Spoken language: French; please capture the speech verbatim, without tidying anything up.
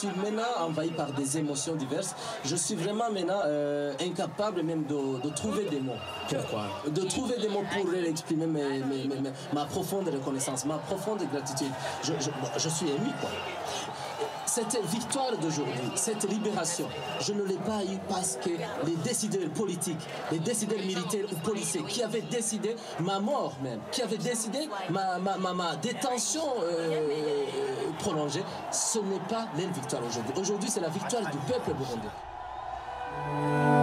suis maintenant envahi par des émotions diverses. Je suis vraiment maintenant euh, incapable même de, de trouver des mots. Pourquoi? De trouver des mots pour exprimer mes, mes, mes, mes, ma profonde reconnaissance, ma profonde gratitude. Je, je, je suis ému, quoi. Cette victoire d'aujourd'hui, cette libération, je ne l'ai pas eue parce que les décideurs politiques, les décideurs militaires ou policiers qui avaient décidé ma mort même, qui avaient décidé ma, ma, ma, ma détention euh, prolongée, ce n'est pas leur victoire aujourd'hui. Aujourd'hui, c'est la victoire du peuple burundais.